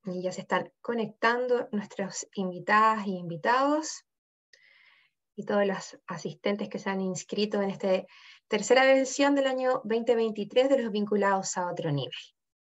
Y ya se están conectando nuestras invitadas y invitados y todos los asistentes que se han inscrito en esta tercera versión del año 2023 de los vinculados a otro nivel.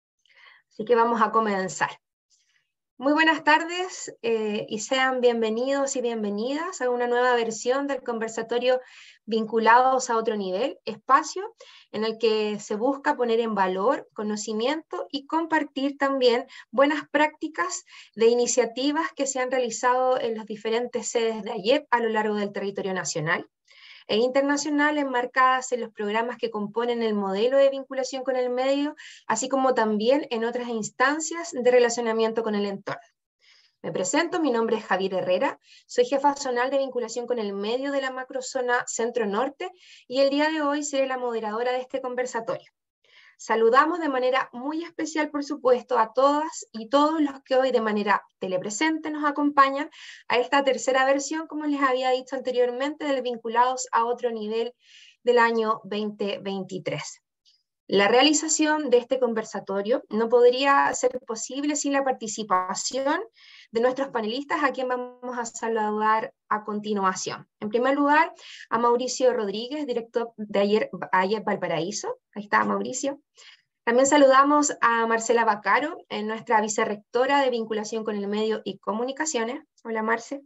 Así que vamos a comenzar. Muy buenas tardes y sean bienvenidos y bienvenidas a una nueva versión del conversatorio Vinculados a otro nivel, espacio en el que se busca poner en valor conocimiento y compartir también buenas prácticas de iniciativas que se han realizado en las diferentes sedes de AYEP a lo largo del territorio nacional e internacional, enmarcadas en los programas que componen el modelo de vinculación con el medio, así como también en otras instancias de relacionamiento con el entorno. Me presento, mi nombre es Javier Herrera, soy jefa zonal de vinculación con el medio de la macrozona Centro-Norte y el día de hoy seré la moderadora de este conversatorio. Saludamos de manera muy especial, por supuesto, a todas y todos los que hoy de manera telepresente nos acompañan a esta tercera versión, como les había dicho anteriormente, del Vinculados a otro nivel del año 2023. La realización de este conversatorio no podría ser posible sin la participación de nuestros panelistas, a quien vamos a saludar a continuación. En primer lugar, a Mauricio Rodríguez, director de AYEP Valparaíso. Ahí está Mauricio. También saludamos a Marcela Baccaro, nuestra vicerrectora de vinculación con el medio y comunicaciones. Hola, Marce.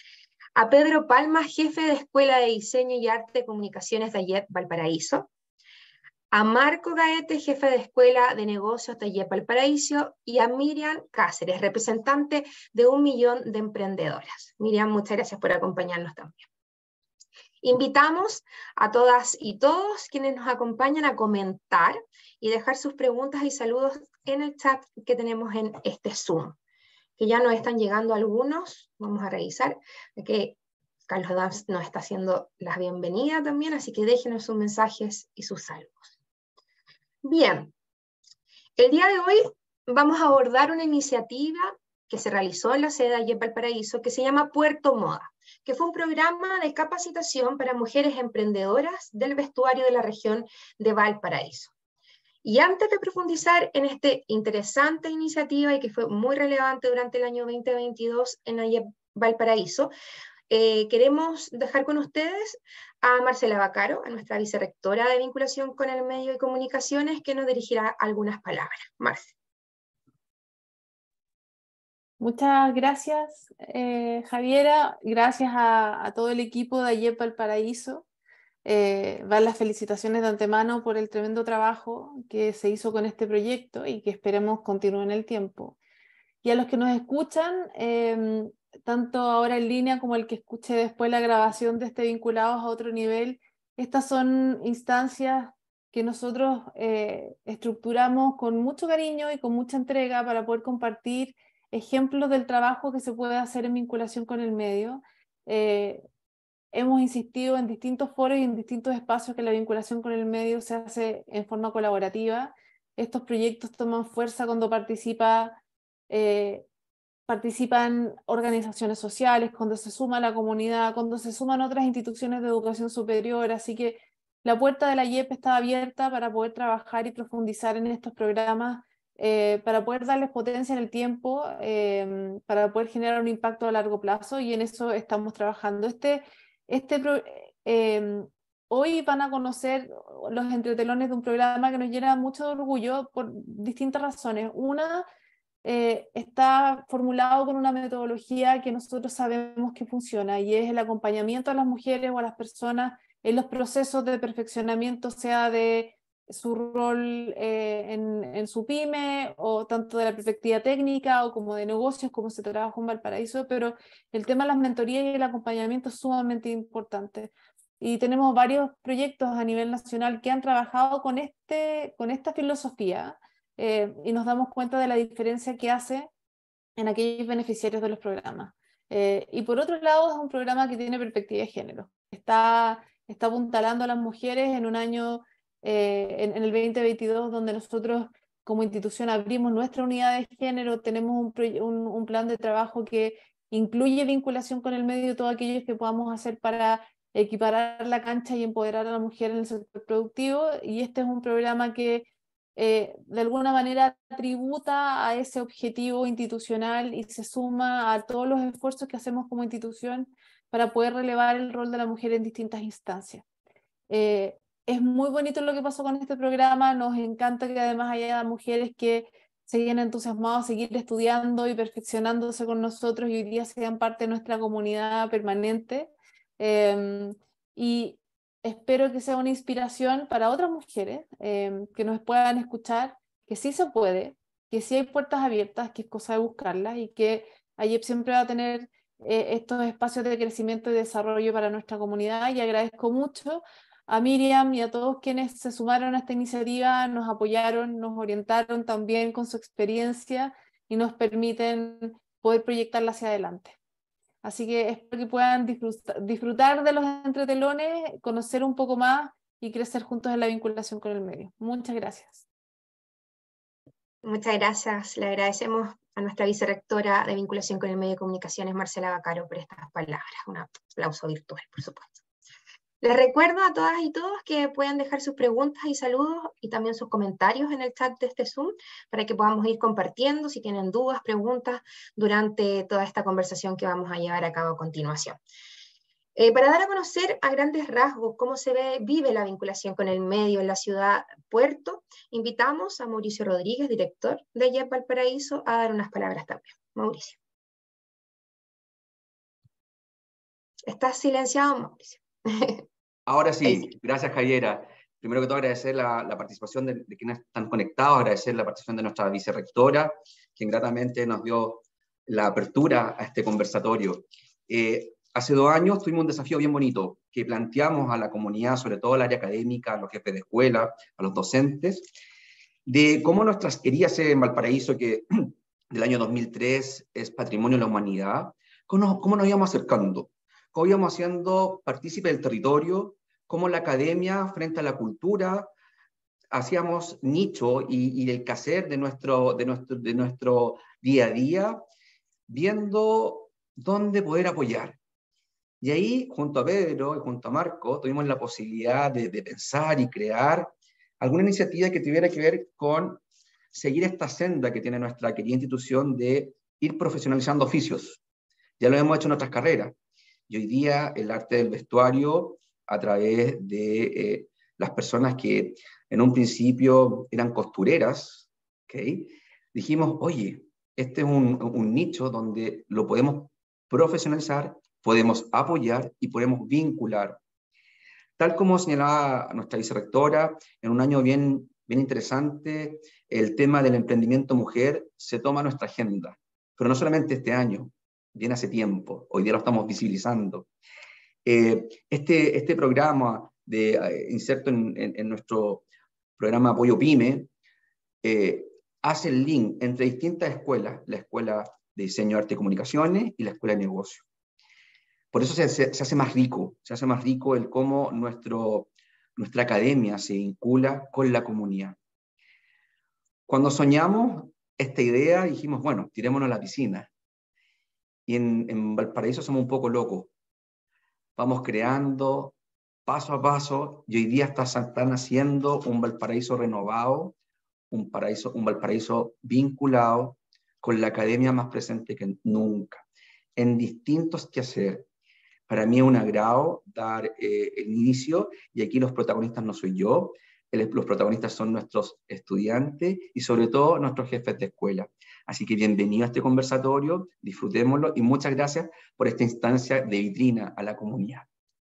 A Pedro Palma, jefe de Escuela de Diseño y Arte de Comunicaciones de AYEP Valparaíso. A Marco Gaete, jefe de Escuela de Negocios de AYEP Valparaíso, y a Miriam Cáceres, representante de 1 millón de emprendedoras. Miriam, muchas gracias por acompañarnos también. Invitamos a todas y todos quienes nos acompañan a comentar y dejar sus preguntas y saludos en el chat que tenemos en este Zoom, que ya nos están llegando algunos. Vamos a revisar, que Carlos Dams nos está haciendo la bienvenida también, así que déjenos sus mensajes y sus saludos. Bien, el día de hoy vamos a abordar una iniciativa que se realizó en la sede de AYEP Valparaíso que se llama Puerto Moda, que fue un programa de capacitación para mujeres emprendedoras del vestuario de la región de Valparaíso. Y antes de profundizar en esta interesante iniciativa y que fue muy relevante durante el año 2022 en AYEP Valparaíso, queremos dejar con ustedes a Marcela Baccaro, a nuestra vicerrectora de vinculación con el medio y comunicaciones, que nos dirigirá algunas palabras. Marce. Muchas gracias, Javiera. Gracias a todo el equipo de AYEP Valparaíso. Van las felicitaciones de antemano por el tremendo trabajo que se hizo con este proyecto y que esperemos continúe en el tiempo. Y a los que nos escuchan, tanto ahora en línea como el que escuche después la grabación de este Vinculados a otro nivel, estas son instancias que nosotros estructuramos con mucho cariño y con mucha entrega para poder compartir ejemplos del trabajo que se puede hacer en vinculación con el medio. Hemos insistido en distintos foros y en distintos espacios que la vinculación con el medio se hace en forma colaborativa. Estos proyectos toman fuerza cuando participan organizaciones sociales, cuando se suma la comunidad, cuando se suman otras instituciones de educación superior, así que la puerta de la AYEP está abierta para poder trabajar y profundizar en estos programas, para poder darles potencia en el tiempo, para poder generar un impacto a largo plazo, y en eso estamos trabajando. Hoy van a conocer los entretelones de un programa que nos llena mucho de orgullo por distintas razones. Una, está formulado con una metodología que nosotros sabemos que funciona, y es el acompañamiento a las mujeres o a las personas en los procesos de perfeccionamiento, sea de su rol en su pyme, o tanto de la perspectiva técnica o como de negocios, como se trabaja en Valparaíso, pero el tema de las mentorías y el acompañamiento es sumamente importante. Y tenemos varios proyectos a nivel nacional que han trabajado con esta filosofía, y nos damos cuenta de la diferencia que hace en aquellos beneficiarios de los programas. Y por otro lado, es un programa que tiene perspectiva de género. Está apuntalando a las mujeres en un año, en el 2022, donde nosotros como institución abrimos nuestra unidad de género, tenemos un plan de trabajo que incluye vinculación con el medio, todo aquello que podamos hacer para equiparar la cancha y empoderar a la mujer en el sector productivo, y este es un programa que de alguna manera tributa a ese objetivo institucional y se suma a todos los esfuerzos que hacemos como institución para poder relevar el rol de la mujer en distintas instancias. Es muy bonito lo que pasó con este programa, nos encanta que además haya mujeres que siguen entusiasmados a seguir estudiando y perfeccionándose con nosotros y hoy día sean parte de nuestra comunidad permanente. Y espero que sea una inspiración para otras mujeres que nos puedan escuchar, que sí se puede, que sí hay puertas abiertas, que es cosa de buscarlas y que AYEP siempre va a tener estos espacios de crecimiento y desarrollo para nuestra comunidad. Y agradezco mucho a Miriam y a todos quienes se sumaron a esta iniciativa, nos apoyaron, nos orientaron también con su experiencia y nos permiten poder proyectarla hacia adelante. Así que espero que puedan disfrutar de los entretelones, conocer un poco más y crecer juntos en la vinculación con el medio. Muchas gracias. Muchas gracias. Le agradecemos a nuestra vicerrectora de vinculación con el medio de comunicaciones, Marcela Vaccaro, por estas palabras. Un aplauso virtual, por supuesto. Les recuerdo a todas y todos que pueden dejar sus preguntas y saludos y también sus comentarios en el chat de este Zoom para que podamos ir compartiendo si tienen dudas, preguntas durante toda esta conversación que vamos a llevar a cabo a continuación. Para dar a conocer a grandes rasgos cómo vive la vinculación con el medio en la ciudad Puerto, invitamos a Mauricio Rodríguez, director de AYEP Valparaíso, a dar unas palabras también. Mauricio. ¿Estás silenciado, Mauricio? Ahora sí, gracias Javiera. Primero que todo agradecer la participación de quienes están conectados, agradecer la participación de nuestra vicerrectora, quien gratamente nos dio la apertura a este conversatorio. Hace 2 años tuvimos un desafío bien bonito, que planteamos a la comunidad, sobre todo al área académica, a los jefes de escuela, a los docentes, de cómo nuestras queridas sedes en Valparaíso, que del año 2003 es Patrimonio de la Humanidad, cómo nos íbamos acercando, cómo íbamos haciendo partícipe del territorio, cómo la academia frente a la cultura hacíamos nicho y el quehacer de nuestro día a día, viendo dónde poder apoyar. Y ahí, junto a Pedro y junto a Marco, tuvimos la posibilidad de pensar y crear alguna iniciativa que tuviera que ver con seguir esta senda que tiene nuestra querida institución de ir profesionalizando oficios. Ya lo hemos hecho en otras carreras. Y hoy día el arte del vestuario, a través de las personas que en un principio eran costureras, ¿okay? Dijimos, oye, este es un nicho donde lo podemos profesionalizar, podemos apoyar y podemos vincular. Tal como señalaba nuestra vicerrectora, en un año bien interesante, el tema del emprendimiento mujer se toma a nuestra agenda, pero no solamente este año, viene hace tiempo, hoy día lo estamos visibilizando. Este programa de inserto en nuestro programa Apoyo PYME hace el link entre distintas escuelas, la Escuela de Diseño, Arte y Comunicaciones y la Escuela de Negocio. Por eso se hace más rico el cómo nuestra academia se vincula con la comunidad. Cuando soñamos esta idea, dijimos, bueno, tirémonos a la piscina. Y en Valparaíso somos un poco locos. Vamos creando paso a paso, y hoy día están haciendo un Valparaíso renovado, un Valparaíso vinculado con la academia más presente que nunca, en distintos quehaceres. Para mí es un agrado dar el inicio, y aquí los protagonistas no soy yo, los protagonistas son nuestros estudiantes y sobre todo nuestros jefes de escuela. Así que bienvenido a este conversatorio, disfrutémoslo y muchas gracias por esta instancia de vitrina a la comunidad.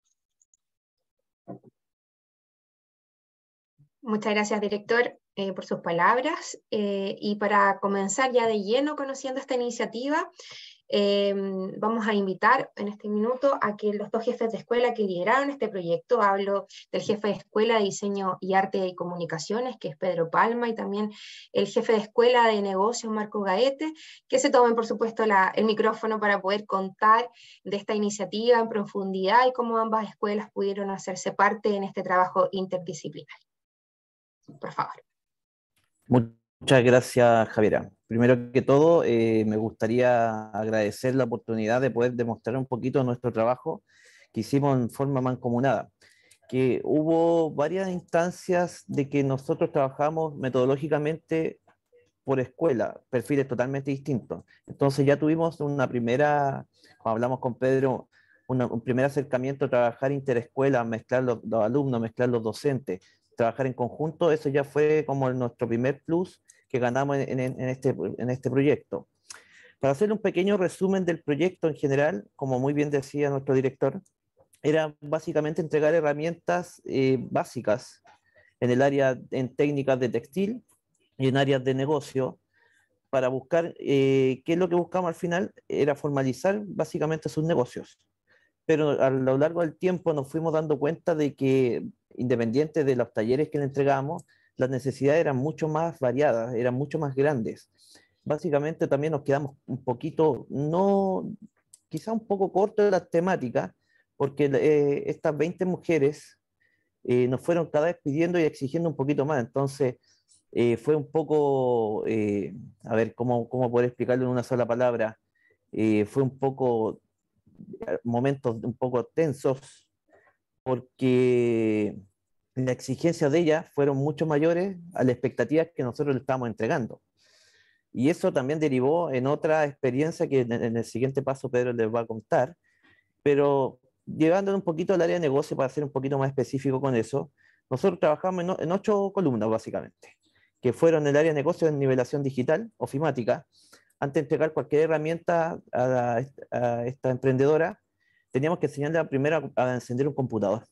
Muchas gracias, director, por sus palabras. Y para comenzar ya de lleno conociendo esta iniciativa, vamos a invitar en este minuto a que los 2 jefes de escuela que lideraron este proyecto, hablo del jefe de escuela de Diseño y Arte y Comunicaciones, que es Pedro Palma, y también el jefe de escuela de Negocios, Marco Gaete, que se tomen, por supuesto, el micrófono para poder contar de esta iniciativa en profundidad y cómo ambas escuelas pudieron hacerse parte en este trabajo interdisciplinar. Por favor. Muchas gracias, Javiera. Primero que todo, me gustaría agradecer la oportunidad de poder demostrar un poquito nuestro trabajo que hicimos en forma mancomunada, que hubo varias instancias de que nosotros trabajamos metodológicamente por escuela, perfiles totalmente distintos. Entonces ya tuvimos una primera, cuando hablamos con Pedro, un primer acercamiento a trabajar interescuela, mezclar los alumnos, mezclar los docentes, trabajar en conjunto. Eso ya fue como nuestro primer plus que ganamos en este proyecto. Para hacer un pequeño resumen del proyecto en general, como muy bien decía nuestro director, era básicamente entregar herramientas básicas en el área, en técnicas de textil y en áreas de negocio, para buscar, qué es lo que buscamos al final, era formalizar básicamente sus negocios. Pero a lo largo del tiempo nos fuimos dando cuenta de que, independiente de los talleres que le entregamos, las necesidades eran mucho más variadas, eran mucho más grandes. Básicamente también nos quedamos un poquito, no, quizá un poco cortos de las temáticas, porque estas 20 mujeres nos fueron cada vez pidiendo y exigiendo un poquito más. Entonces, fue un poco, a ver, ¿cómo poder explicarlo en una sola palabra? Fue un poco, momentos un poco tensos, porque las exigencias de ellas fueron mucho mayores a las expectativas que nosotros le estábamos entregando. Y eso también derivó en otra experiencia que en el siguiente paso Pedro les va a contar, pero llevando un poquito al área de negocio, para ser un poquito más específico con eso, nosotros trabajamos en 8 columnas básicamente, que fueron el área de negocio de nivelación digital, ofimática. Antes de entregar cualquier herramienta a esta emprendedora, teníamos que enseñarle primero a encender un computador.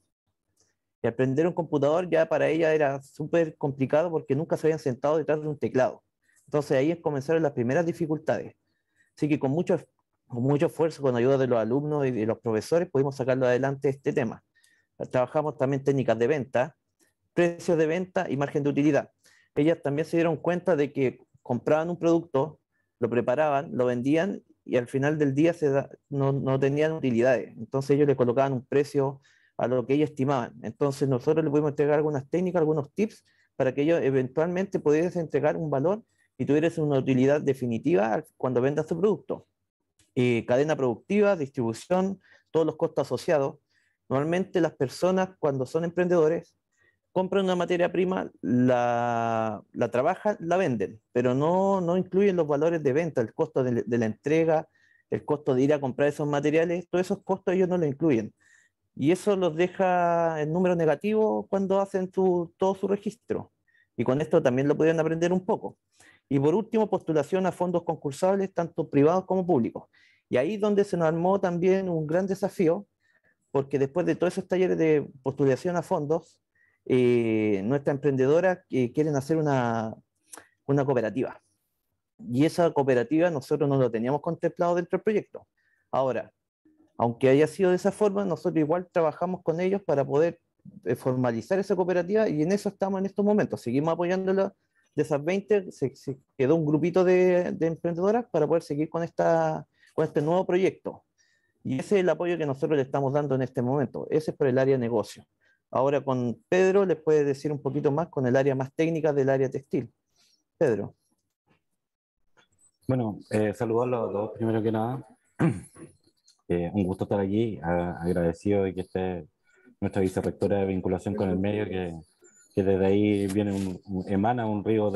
Y aprender un computador ya para ella era súper complicado porque nunca se habían sentado detrás de un teclado. Entonces ahí comenzaron las primeras dificultades. Así que con mucho esfuerzo, con ayuda de los alumnos y de los profesores, pudimos sacarlo adelante este tema. Trabajamos también técnicas de venta, precios de venta y margen de utilidad. Ellas también se dieron cuenta de que compraban un producto, lo preparaban, lo vendían y al final del día no tenían utilidades. Entonces ellos le colocaban un precio a lo que ellos estimaban. Entonces nosotros les pudimos entregar algunas técnicas, algunos tips para que ellos eventualmente pudiesen entregar un valor y tuvieran una utilidad definitiva cuando vendan su producto. Cadena productiva, distribución, todos los costos asociados. Normalmente las personas cuando son emprendedores compran una materia prima, la trabajan, la venden, pero no incluyen los valores de venta, el costo de la entrega, el costo de ir a comprar esos materiales, todos esos costos ellos no lo incluyen. Y eso los deja en número negativo cuando hacen todo su registro. Y con esto también lo pueden aprender un poco. Y por último, postulación a fondos concursables, tanto privados como públicos. Y ahí es donde se nos armó también un gran desafío, porque después de todos esos talleres de postulación a fondos, nuestras emprendedoras quieren hacer una cooperativa. Y esa cooperativa nosotros no lo teníamos contemplado dentro del proyecto. Ahora, aunque haya sido de esa forma, nosotros igual trabajamos con ellos para poder formalizar esa cooperativa y en eso estamos en estos momentos. Seguimos apoyándola. De esas 20 se quedó un grupito de emprendedoras para poder seguir con este nuevo proyecto. Y ese es el apoyo que nosotros le estamos dando en este momento. Ese es por el área de negocio. Ahora con Pedro les puede decir un poquito más con el área más técnica del área textil. Pedro. Bueno, saludos a los dos, primero que nada. Un gusto estar aquí, agradecido de que esté nuestra vicerrectora de vinculación con el medio, que desde ahí emana un río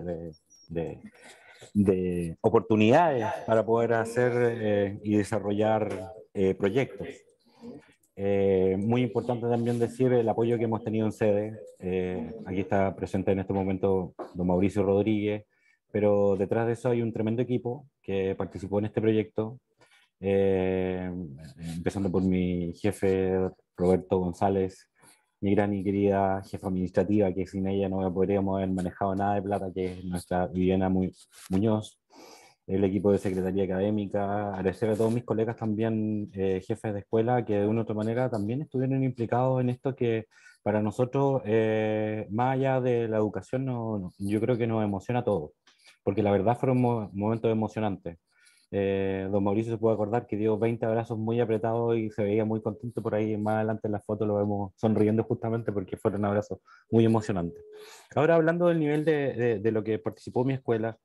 de oportunidades para poder hacer y desarrollar proyectos. Muy importante también decir el apoyo que hemos tenido en sede. Aquí está presente en este momento don Mauricio Rodríguez, pero detrás de eso hay un tremendo equipo que participó en este proyecto, empezando por mi jefe Roberto González, mi gran y querida jefa administrativa, que sin ella no podríamos haber manejado nada de plata, que es nuestra Viviana Muñoz, el equipo de secretaría académica, agradecer a todos mis colegas también, jefes de escuela, que de una u otra manera también estuvieron implicados en esto que para nosotros, más allá de la educación, yo creo que nos emociona a todos, porque la verdad fueron momentos emocionantes. Don Mauricio se puede acordar que dio 20 abrazos muy apretados y se veía muy contento por ahí. Más adelante en la foto lo vemos sonriendo justamente porque fueron abrazos muy emocionantes. Ahora hablando del nivel de lo que participó mi escuela,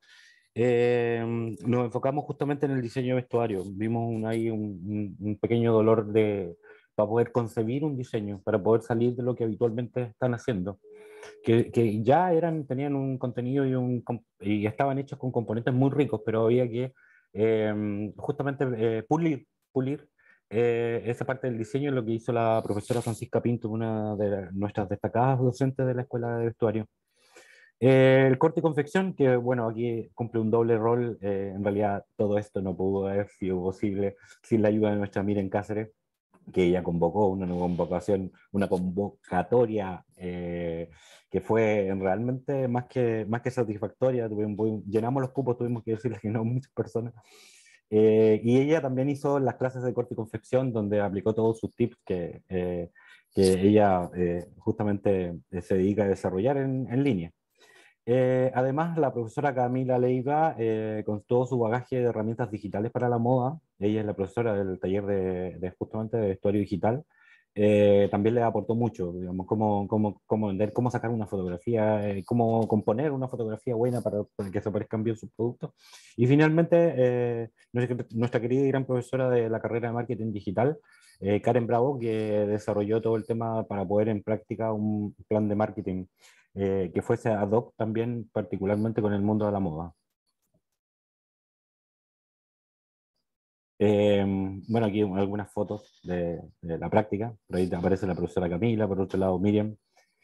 nos enfocamos justamente en el diseño de vestuario. Vimos ahí un pequeño dolor para poder concebir un diseño, para poder salir de lo que habitualmente están haciendo, que ya tenían un contenido y estaban hechos con componentes muy ricos, pero había que justamente pulir esa parte del diseño, es lo que hizo la profesora Francisca Pinto, una de nuestras destacadas docentes de la Escuela de Vestuario. El corte y confección, que bueno, aquí cumple un doble rol. En realidad todo esto no pudo haber sido posible sin la ayuda de nuestra Miren Cáceres, que ella convocó una convocatoria que fue realmente más que satisfactoria. Llenamos los cupos, tuvimos que decirle que no a muchas personas. Y ella también hizo las clases de corte y confección, donde aplicó todos sus tips que ella justamente se dedica a desarrollar en línea. Además, la profesora Camila Leiva, con todo su bagaje de herramientas digitales para la moda, ella es la profesora del taller justamente de vestuario digital, también le aportó mucho, digamos, cómo vender, cómo sacar una fotografía, cómo componer una fotografía buena para que se aparezcan bien sus productos. Y finalmente, nuestra querida y gran profesora de la carrera de marketing digital, Karen Bravo, que desarrolló todo el tema para poner en práctica un plan de marketing que fuese ad hoc también, particularmente con el mundo de la moda. Bueno, aquí algunas fotos de la práctica. Por ahí aparece la profesora Camila, por otro lado Miriam.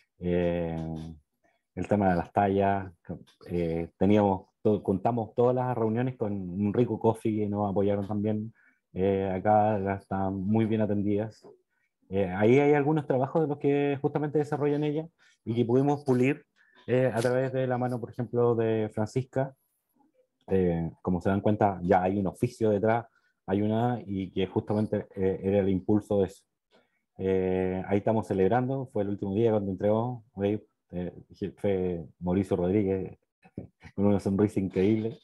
El tema de las tallas. Contamos todas las reuniones con un rico coffee que nos apoyaron también. Acá están muy bien atendidas. Ahí hay algunos trabajos de los que justamente desarrollan ella y que pudimos pulir a través de la mano, por ejemplo, de Francisca. Como se dan cuenta, ya hay un oficio detrás, y que justamente era el impulso de eso. Ahí estamos celebrando, fue el último día cuando entregó, jefe Mauricio Rodríguez, con una sonrisa increíble.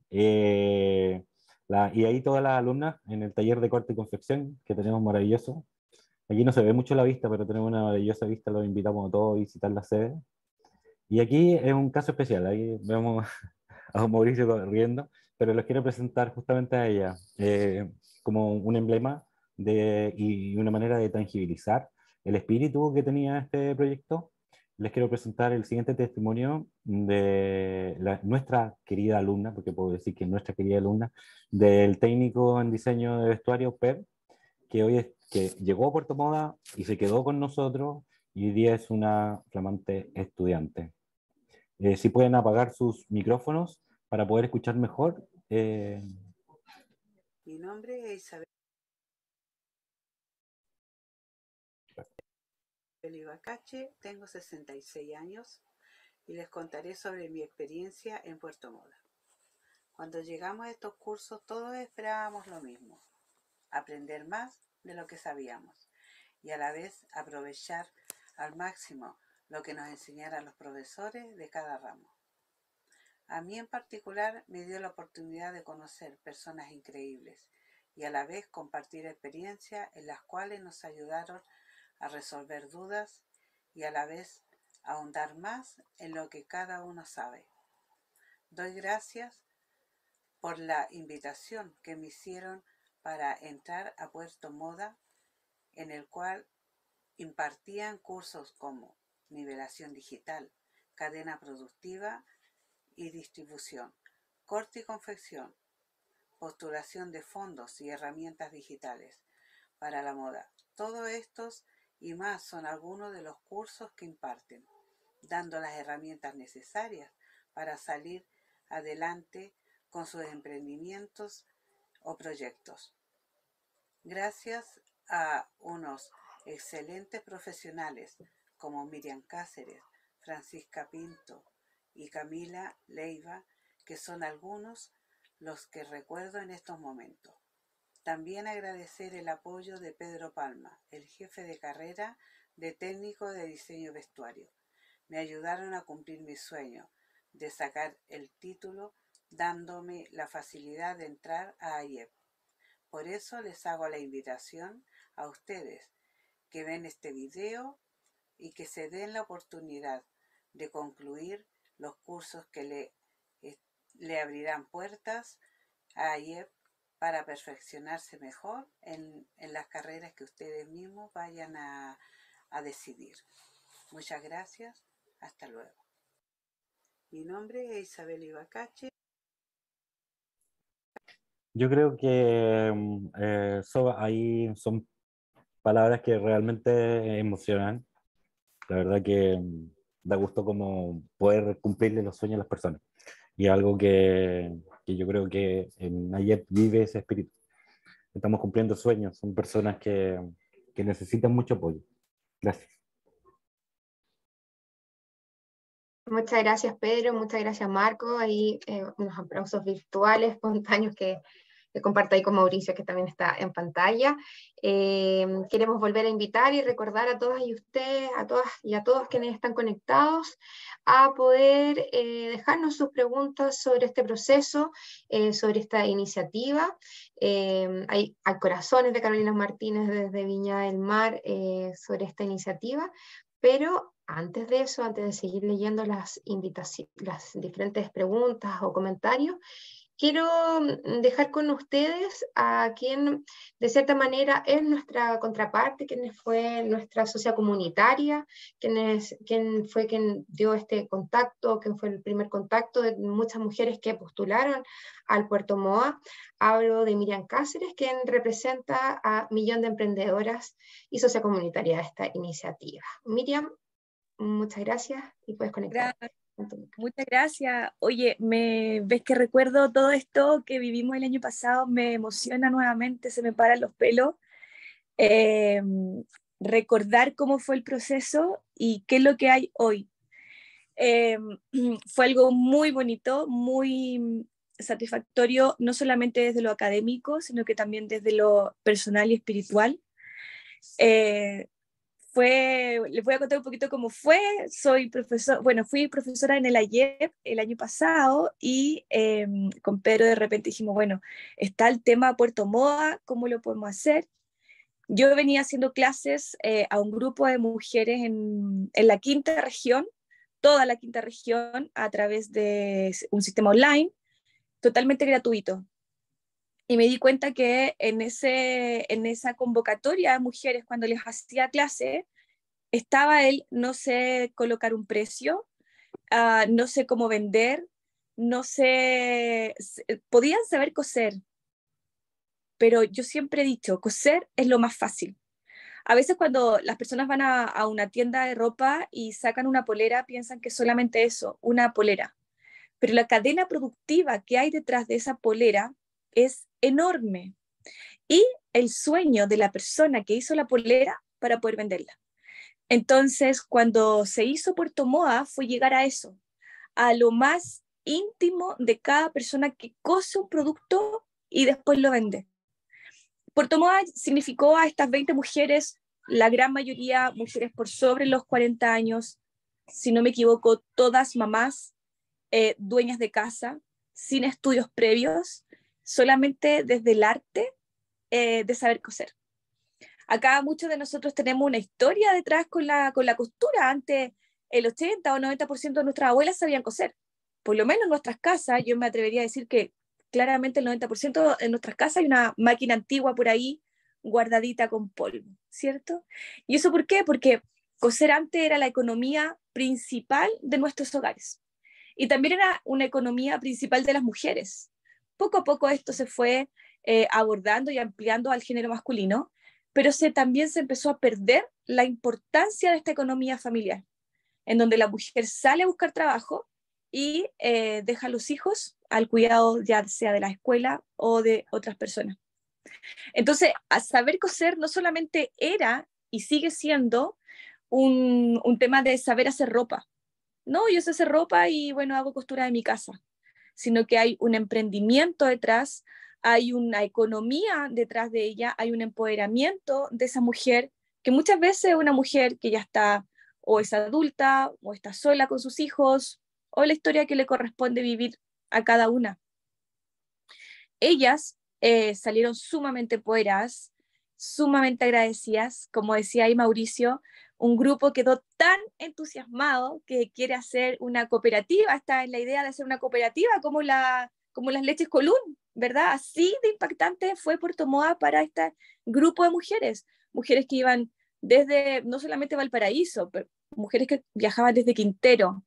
Y ahí todas las alumnas en el taller de corte y confección, que tenemos maravilloso. Aquí no se ve mucho la vista, pero tenemos una maravillosa vista, los invitamos a todos a visitar la sede. Y aquí es un caso especial, ahí vemos a Mauricio riendo, pero les quiero presentar justamente a ella como un emblema y una manera de tangibilizar el espíritu que tenía este proyecto. Les quiero presentar el siguiente testimonio de nuestra querida alumna, porque puedo decir que nuestra querida alumna, del técnico en diseño de vestuario, PEP, que llegó a Puerto Moda y se quedó con nosotros, y hoy día es una flamante estudiante. Si pueden apagar sus micrófonos para poder escuchar mejor. Mi nombre es Isabel Ibacache, tengo 66 años y les contaré sobre mi experiencia en Puerto Moda. Cuando llegamos a estos cursos todos esperábamos lo mismo, aprender más de lo que sabíamos y a la vez aprovechar al máximo lo que nos enseñaran los profesores de cada ramo. A mí en particular me dio la oportunidad de conocer personas increíbles y a la vez compartir experiencias en las cuales nos ayudaron a resolver dudas y a la vez ahondar más en lo que cada uno sabe. Doy gracias por la invitación que me hicieron para entrar a Puerto Moda, en el cual impartían cursos como nivelación digital, cadena productiva y distribución, corte y confección, postulación de fondos y herramientas digitales para la moda. Todos estos y más son algunos de los cursos que imparten, dando las herramientas necesarias para salir adelante con sus emprendimientos o proyectos. Gracias a unos excelentes profesionales como Miriam Cáceres, Francisca Pinto y Camila Leiva, que son algunos los que recuerdo en estos momentos. También agradecer el apoyo de Pedro Palma, el jefe de carrera de técnico de diseño vestuario. Me ayudaron a cumplir mi sueño de sacar el título, dándome la facilidad de entrar a AIEP. Por eso les hago la invitación a ustedes que ven este video y que se den la oportunidad de concluir los cursos que le abrirán puertas a AIEP para perfeccionarse mejor en las carreras que ustedes mismos vayan a decidir. Muchas gracias. Hasta luego. Mi nombre es Isabel Ibacache. Yo creo que ahí son palabras que realmente emocionan. La verdad que da gusto como poder cumplirle los sueños a las personas. Y algo que yo creo que en Nayef vive ese espíritu. Estamos cumpliendo sueños, son personas que necesitan mucho apoyo. Gracias. Muchas gracias, Pedro. Muchas gracias, Marco. Ahí unos aplausos virtuales, espontáneos que comparto ahí con Mauricio, que también está en pantalla. Queremos volver a invitar y recordar a todas y ustedes, a todas y a todos quienes están conectados, a poder dejarnos sus preguntas sobre este proceso, sobre esta iniciativa. Hay corazones de Carolina Martínez desde Viña del Mar sobre esta iniciativa, pero antes de eso, antes de seguir leyendo las diferentes preguntas o comentarios, quiero dejar con ustedes a quien de cierta manera es nuestra contraparte, quien fue nuestra socia comunitaria, quien fue quien dio este contacto, quien fue el primer contacto de muchas mujeres que postularon al Puerto Moa. Hablo de Miriam Cáceres, quien representa a Millón de Emprendedoras y socia comunitaria de esta iniciativa. Miriam, muchas gracias y puedes conectar. Muchas gracias. Oye, ves que recuerdo todo esto que vivimos el año pasado, me emociona nuevamente, se me paran los pelos. Recordar cómo fue el proceso y qué es lo que hay hoy. Fue algo muy bonito, muy satisfactorio, no solamente desde lo académico, sino que también desde lo personal y espiritual. Les voy a contar un poquito cómo fue. Fui profesora en el AYEP el año pasado y con Pedro de repente dijimos, bueno, está el tema Puerto Moa, ¿cómo lo podemos hacer? Yo venía haciendo clases a un grupo de mujeres en la quinta región, toda la quinta región, a través de un sistema online, totalmente gratuito. Y me di cuenta que en esa convocatoria de mujeres, cuando les hacía clase, estaba el no sé colocar un precio, no sé cómo vender, podían saber coser, pero yo siempre he dicho, coser es lo más fácil. A veces cuando las personas van a una tienda de ropa y sacan una polera, piensan que es solamente eso, una polera. Pero la cadena productiva que hay detrás de esa polera es enorme. Y el sueño de la persona que hizo la polera para poder venderla. Entonces, cuando se hizo Puerto Moa, fue llegar a eso, a lo más íntimo de cada persona que cose un producto y después lo vende. Puerto Moa significó a estas 20 mujeres, la gran mayoría mujeres por sobre los 40 años, si no me equivoco, todas mamás, dueñas de casa, sin estudios previos, solamente desde el arte de saber coser. Acá muchos de nosotros tenemos una historia detrás con la costura. Antes el 80 o 90% de nuestras abuelas sabían coser. Por lo menos en nuestras casas, yo me atrevería a decir que claramente el 90% en nuestras casas hay una máquina antigua por ahí guardadita con polvo, ¿cierto? ¿Y eso por qué? Porque coser antes era la economía principal de nuestros hogares. Y también era una economía principal de las mujeres. Poco a poco esto se fue abordando y ampliando al género masculino, pero también se empezó a perder la importancia de esta economía familiar, en donde la mujer sale a buscar trabajo y deja a los hijos al cuidado ya sea de la escuela o de otras personas. Entonces, a saber coser no solamente era y sigue siendo un tema de saber hacer ropa. No, yo sé hacer ropa y bueno, hago costura de mi casa, sino que hay un emprendimiento detrás, hay una economía detrás de ella, hay un empoderamiento de esa mujer, que muchas veces es una mujer que ya está o es adulta o está sola con sus hijos, o la historia que le corresponde vivir a cada una. Ellas salieron sumamente empoderadas, sumamente agradecidas, como decía ahí Mauricio, un grupo quedó tan entusiasmado que quiere hacer una cooperativa, está en la idea de hacer una cooperativa como la como las leches Colún, ¿verdad? Así de impactante fue Puerto Montt para este grupo de mujeres, mujeres que iban desde, no solamente Valparaíso, pero mujeres que viajaban desde Quintero,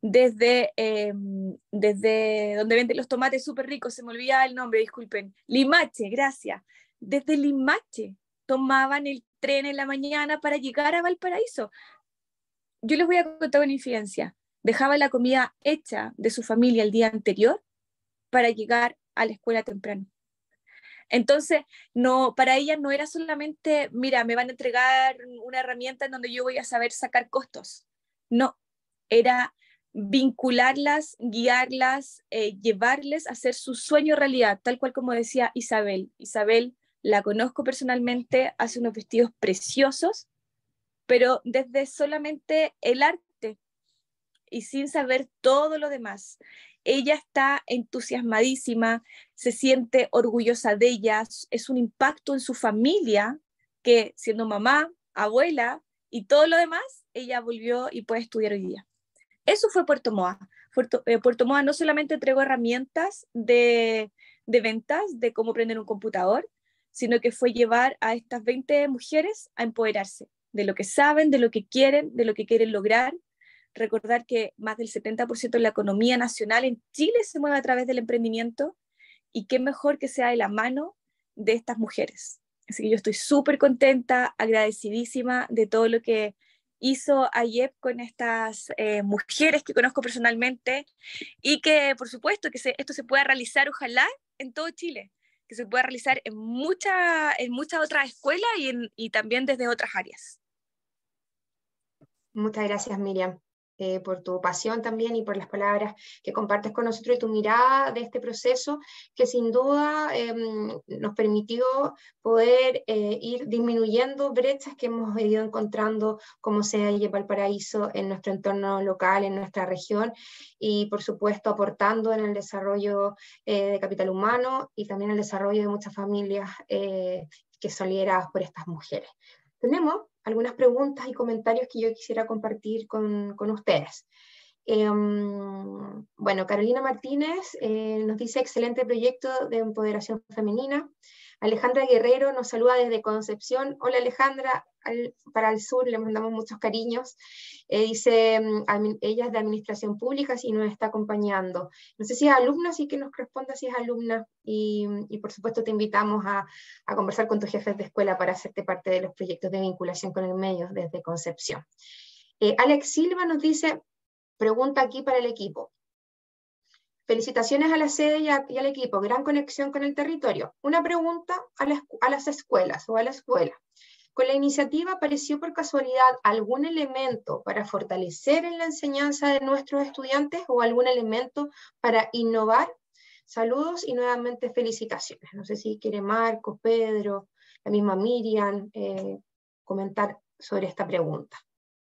desde donde venden los tomates súper ricos, se me olvida el nombre, disculpen, Limache, gracias, desde Limache tomaban el tren en la mañana para llegar a Valparaíso. Yo les voy a contar una infidencia, dejaba la comida hecha de su familia el día anterior para llegar a la escuela temprano. Entonces, no, para ellas no era solamente, mira, me van a entregar una herramienta en donde yo voy a saber sacar costos. No, era vincularlas, guiarlas, llevarles a hacer su sueño realidad, tal cual como decía Isabel. Isabel la conozco personalmente, hace unos vestidos preciosos, pero desde solamente el arte y sin saber todo lo demás. Ella está entusiasmadísima, se siente orgullosa de ellas, es un impacto en su familia que siendo mamá, abuela y todo lo demás, ella volvió y puede estudiar hoy día. Eso fue Puerto Montt. Puerto Montt no solamente entregó herramientas de ventas, de cómo prender un computador, sino que fue llevar a estas 20 mujeres a empoderarse de lo que saben, de lo que quieren lograr. Recordar que más del 70% de la economía nacional en Chile se mueve a través del emprendimiento y qué mejor que sea de la mano de estas mujeres. Así que yo estoy súper contenta, agradecidísima de todo lo que hizo AYEP con estas mujeres que conozco personalmente y que por supuesto que esto se pueda realizar ojalá en todo Chile, que se pueda realizar en muchas otras escuelas y también desde otras áreas. Muchas gracias, Miriam, por tu pasión también y por las palabras que compartes con nosotros y tu mirada de este proceso que sin duda nos permitió poder ir disminuyendo brechas que hemos ido encontrando como sea en Valparaíso, en nuestro entorno local, en nuestra región y por supuesto aportando en el desarrollo de capital humano y también el desarrollo de muchas familias que son lideradas por estas mujeres. Tenemos algunas preguntas y comentarios que yo quisiera compartir con ustedes. Bueno, Carolina Martínez nos dice excelente proyecto de empoderación femenina. Alejandra Guerrero nos saluda desde Concepción. Hola Alejandra, para el sur le mandamos muchos cariños. Dice, ella es de Administración Pública y nos está acompañando. No sé si es alumna, así que nos responda si es alumna y por supuesto te invitamos a conversar con tus jefes de escuela para hacerte parte de los proyectos de vinculación con el medio desde Concepción. Alex Silva nos dice, pregunta aquí para el equipo. Felicitaciones a la sede y al equipo, gran conexión con el territorio. Una pregunta a las escuelas o a la escuela. ¿Con la iniciativa apareció por casualidad algún elemento para fortalecer en la enseñanza de nuestros estudiantes o algún elemento para innovar? Saludos y nuevamente felicitaciones. No sé si quiere Marco, Pedro, la misma Miriam, comentar sobre esta pregunta.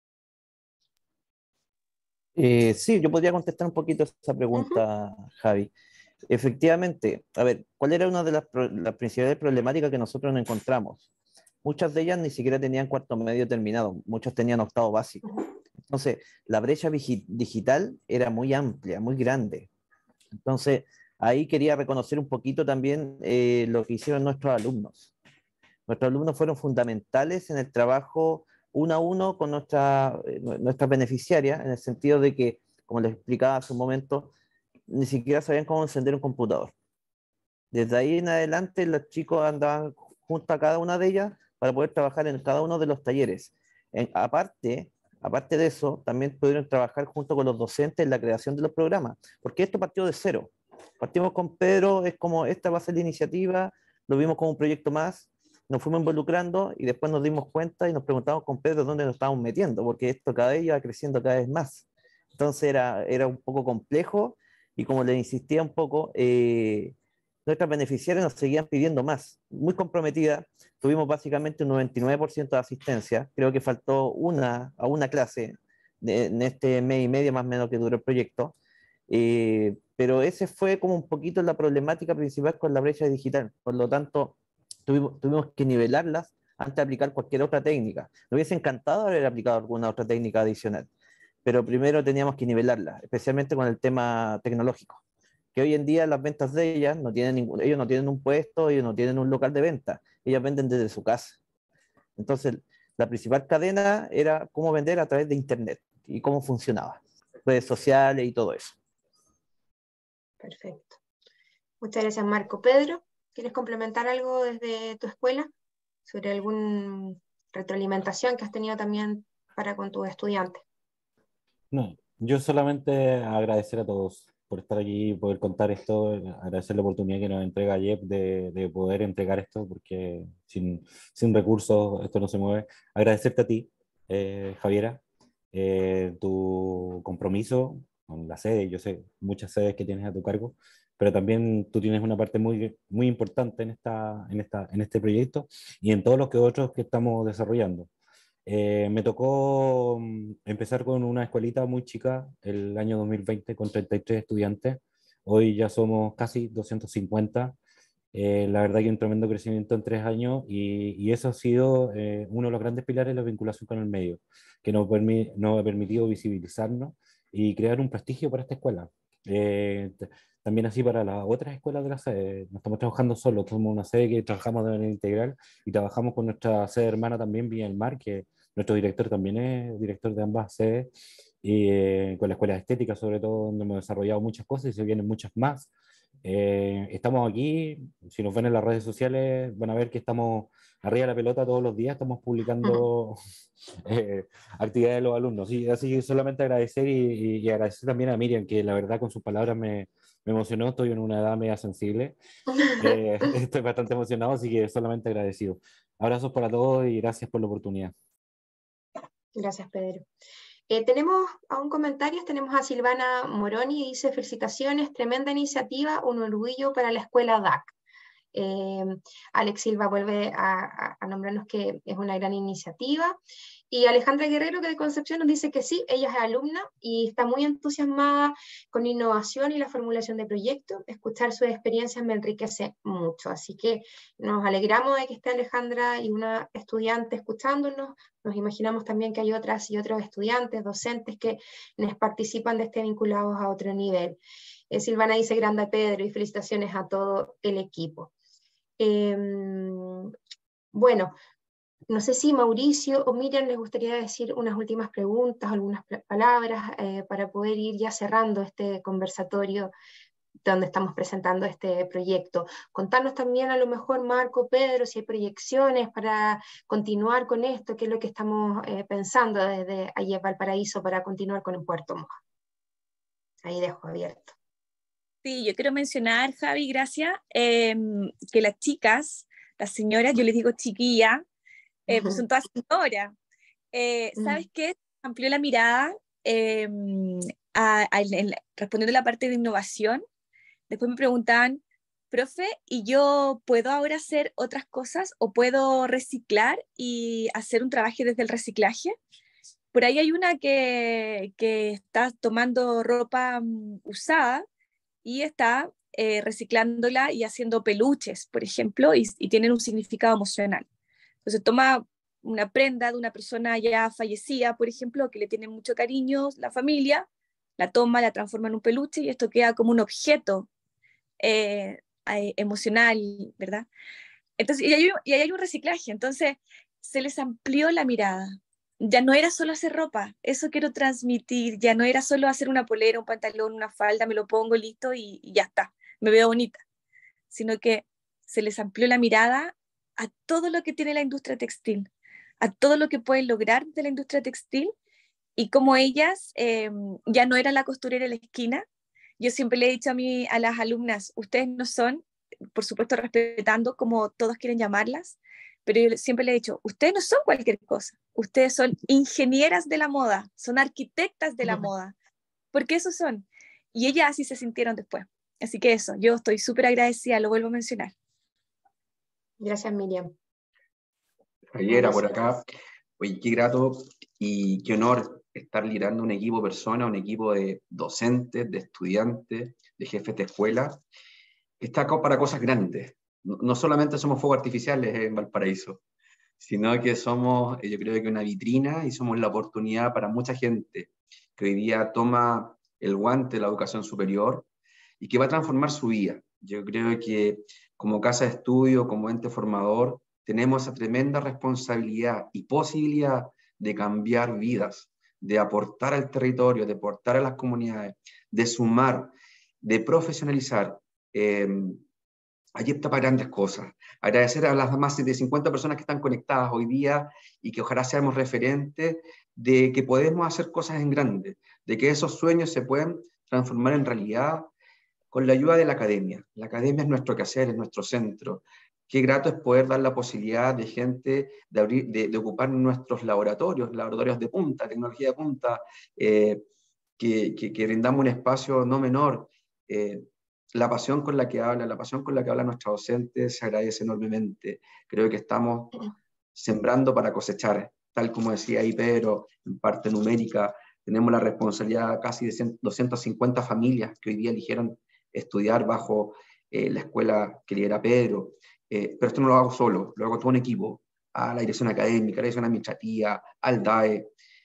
Sí, yo podría contestar un poquito esa pregunta, Javi. Efectivamente, a ver, ¿cuál era una de las principales problemáticas que nosotros nos encontramos? Muchas de ellas ni siquiera tenían cuarto medio terminado, muchos tenían octavo básico. Entonces, la brecha digital era muy amplia, muy grande. Entonces, ahí quería reconocer un poquito también lo que hicieron nuestros alumnos. Nuestros alumnos fueron fundamentales en el trabajo uno a uno con nuestras beneficiarias, en el sentido de que, como les explicaba hace un momento, ni siquiera sabían cómo encender un computador. Desde ahí en adelante, los chicos andaban junto a cada una de ellas para poder trabajar en cada uno de los talleres. Aparte de eso, también pudieron trabajar junto con los docentes en la creación de los programas, porque esto partió de cero. Partimos con Pedro, es como, esta va a ser la iniciativa, lo vimos como un proyecto más, nos fuimos involucrando y después nos dimos cuenta y nos preguntamos con Pedro dónde nos estábamos metiendo, porque esto cada vez iba creciendo cada vez más. Entonces era un poco complejo y como le insistía un poco, nuestras beneficiarias nos seguían pidiendo más, muy comprometida. Tuvimos básicamente un 99% de asistencia, creo que faltó a una clase en este mes y medio más o menos que duró el proyecto, pero ese fue como un poquito la problemática principal con la brecha digital. Por lo tanto, tuvimos que nivelarlas antes de aplicar cualquier otra técnica. Me hubiese encantado haber aplicado alguna otra técnica adicional, pero primero teníamos que nivelarla, especialmente con el tema tecnológico, que hoy en día las ventas de ellas no tienen ellos no tienen un puesto, ellos no tienen un local de venta, ellas venden desde su casa. Entonces, la principal cadena era cómo vender a través de Internet y cómo funcionaba, redes sociales y todo eso. Perfecto. Muchas gracias, Marco. Pedro, ¿quieres complementar algo desde tu escuela sobre alguna retroalimentación que has tenido también para con tus estudiantes? No, yo solamente agradecer a todos por estar aquí, poder contar esto, agradecer la oportunidad que nos entrega Jeff de poder entregar esto, porque sin recursos esto no se mueve. Agradecerte a ti, Javiera, tu compromiso con la sede. Yo sé muchas sedes que tienes a tu cargo, pero también tú tienes una parte muy importante en este proyecto y en todos los otros que estamos desarrollando. Me tocó empezar con una escuelita muy chica el año 2020 con 33 estudiantes. Hoy ya somos casi 250. La verdad que un tremendo crecimiento en 3 años y eso ha sido uno de los grandes pilares de la vinculación con el medio, que nos ha permitido visibilizarnos y crear un prestigio para esta escuela. También así para las otras escuelas de la sede. No estamos trabajando solo, somos una sede que trabajamos de manera integral y trabajamos con nuestra sede hermana también, Viña del Mar, que nuestro director también es director de ambas sedes, y con la escuela de estética sobre todo, donde hemos desarrollado muchas cosas y se vienen muchas más. Estamos aquí, si nos ven en las redes sociales van a ver que estamos arriba de la pelota todos los días, estamos publicando actividades de los alumnos. Y así que solamente agradecer y agradecer también a Miriam, que la verdad con sus palabras me emocionó, estoy en una edad media sensible. Estoy bastante emocionado, así que solamente agradecido. Abrazos para todos y gracias por la oportunidad. Gracias, Pedro. Tenemos aún comentarios, tenemos a Silvana Moroni, dice: felicitaciones, tremenda iniciativa, un orgullo para la escuela DAC. Alex Silva vuelve a nombrarnos que es una gran iniciativa. Y Alejandra Guerrero, que de Concepción, nos dice que sí, ella es alumna y está muy entusiasmada con innovación y la formulación de proyectos. Escuchar sus experiencias me enriquece mucho. Así que nos alegramos de que esté Alejandra y una estudiante escuchándonos. Nos imaginamos también que hay otras y otros estudiantes, docentes que les participan de este vinculados a otro nivel. Silvana dice: grande Pedro, y felicitaciones a todo el equipo. Bueno, no sé si Mauricio o Miriam les gustaría decir unas últimas preguntas, algunas palabras para poder ir ya cerrando este conversatorio donde estamos presentando este proyecto. Contarnos también a lo mejor, Marco, Pedro, si hay proyecciones para continuar con esto, qué es lo que estamos pensando desde AYEP Valparaíso para continuar con el Puerto Montt. Ahí dejo abierto. Sí, yo quiero mencionar, Javi, gracias, que las chicas, las señoras, yo les digo chiquilla, pues son todas señoras. ¿Sabes qué? Amplió la mirada respondiendo a la parte de innovación. Después me preguntaban: profe, ¿y yo puedo ahora hacer otras cosas o puedo reciclar y hacer un trabajo desde el reciclaje? Por ahí hay una que está tomando ropa usada y está reciclándola y haciendo peluches, por ejemplo, y tienen un significado emocional. Entonces toma una prenda de una persona ya fallecida, por ejemplo, que le tiene mucho cariño la familia, la toma, la transforma en un peluche y esto queda como un objeto emocional, ¿verdad? Entonces, y ahí hay un reciclaje, entonces se les amplió la mirada. Ya no era solo hacer ropa, eso quiero transmitir, ya no era solo hacer una polera, un pantalón, una falda, me lo pongo listo y ya está, me veo bonita, sino que se les amplió la mirada a todo lo que tiene la industria textil, a todo lo que pueden lograr de la industria textil y como ellas ya no eran la costurera en la esquina. Yo siempre le he dicho a las alumnas: ustedes no son, por supuesto respetando como todos quieren llamarlas, pero yo siempre le he dicho: ustedes no son cualquier cosa, ustedes son ingenieras de la moda, son arquitectas de la moda, porque eso son. Y ellas así se sintieron después. Así que eso, yo estoy súper agradecida, lo vuelvo a mencionar. Gracias, Miriam. Javiera, por acá. Oye, qué grato y qué honor estar liderando un equipo de personas, un equipo de docentes, de estudiantes, de jefes de escuela, que está acá para cosas grandes. No solamente somos fuegos artificiales en Valparaíso, sino que somos, yo creo que una vitrina y somos la oportunidad para mucha gente que hoy día toma el guante de la educación superior y que va a transformar su vida. Yo creo que como casa de estudio, como ente formador, tenemos esa tremenda responsabilidad y posibilidad de cambiar vidas, de aportar al territorio, de aportar a las comunidades, de sumar, de profesionalizar. Allí está para grandes cosas. Agradecer a las más de 50 personas que están conectadas hoy día y que ojalá seamos referentes de que podemos hacer cosas en grande, de que esos sueños se pueden transformar en realidad con la ayuda de la academia. La academia es nuestro quehacer, es nuestro centro. Qué grato es poder dar la posibilidad de gente de ocupar nuestros laboratorios de punta, tecnología de punta, que brindamos un espacio no menor. La pasión con la que habla nuestra docente se agradece enormemente. Creo que estamos sembrando para cosechar, tal como decía ahí Pedro, en parte numérica. Tenemos la responsabilidad casi de 250 familias que hoy día eligieron estudiar bajo la escuela que lidera Pedro. Pero esto no lo hago solo, lo hago todo un equipo, a la dirección académica, a la dirección administrativa, al DAE.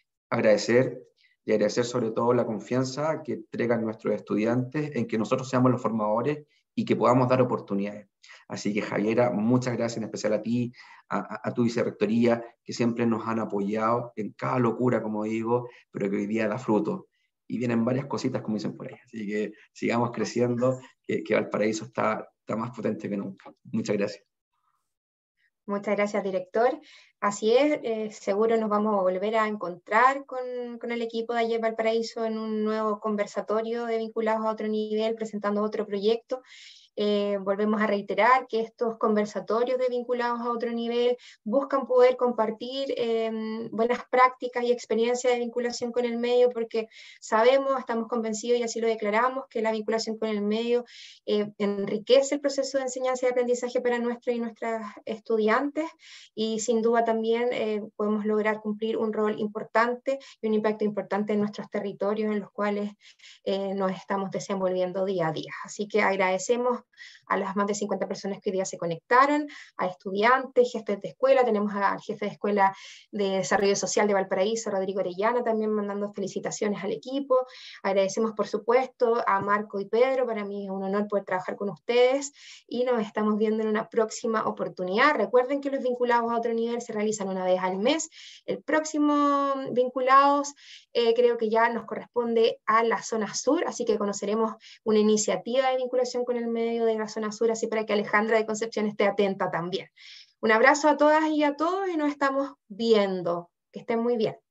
Agradecer sobre todo la confianza que entregan nuestros estudiantes en que nosotros seamos los formadores y que podamos dar oportunidades. Así que Javiera, muchas gracias, en especial a ti, a tu vicerrectoría, que siempre nos han apoyado en cada locura, como digo, pero que hoy día da fruto. Y vienen varias cositas, como dicen por ahí. Así que sigamos creciendo, que Valparaíso está más potente que nunca. Muchas gracias. Muchas gracias, director. Así es, seguro nos vamos a volver a encontrar con el equipo de Ayer Valparaíso en un nuevo conversatorio de Vinculados a Otro Nivel, presentando otro proyecto. Volvemos a reiterar que estos conversatorios de Vinculados a Otro Nivel buscan poder compartir buenas prácticas y experiencias de vinculación con el medio, porque sabemos, estamos convencidos y así lo declaramos, que la vinculación con el medio enriquece el proceso de enseñanza y aprendizaje para nuestros y nuestras estudiantes, y sin duda también podemos lograr cumplir un rol importante y un impacto importante en nuestros territorios en los cuales nos estamos desenvolviendo día a día. Así que agradecemos a las más de 50 personas que hoy día se conectaron, a estudiantes, jefes de escuela. Tenemos al jefe de escuela de Desarrollo Social de Valparaíso, Rodrigo Orellana, también mandando felicitaciones al equipo. Agradecemos, por supuesto, a Marco y Pedro. Para mí es un honor poder trabajar con ustedes y nos estamos viendo en una próxima oportunidad. Recuerden que los Vinculados a Otro Nivel se realizan una vez al mes. El próximo Vinculados creo que ya nos corresponde a la zona sur, así que conoceremos una iniciativa de vinculación con el medio de la zona sur, así para que Alejandra de Concepción esté atenta también. Un abrazo a todas y a todos y nos estamos viendo. Que estén muy bien.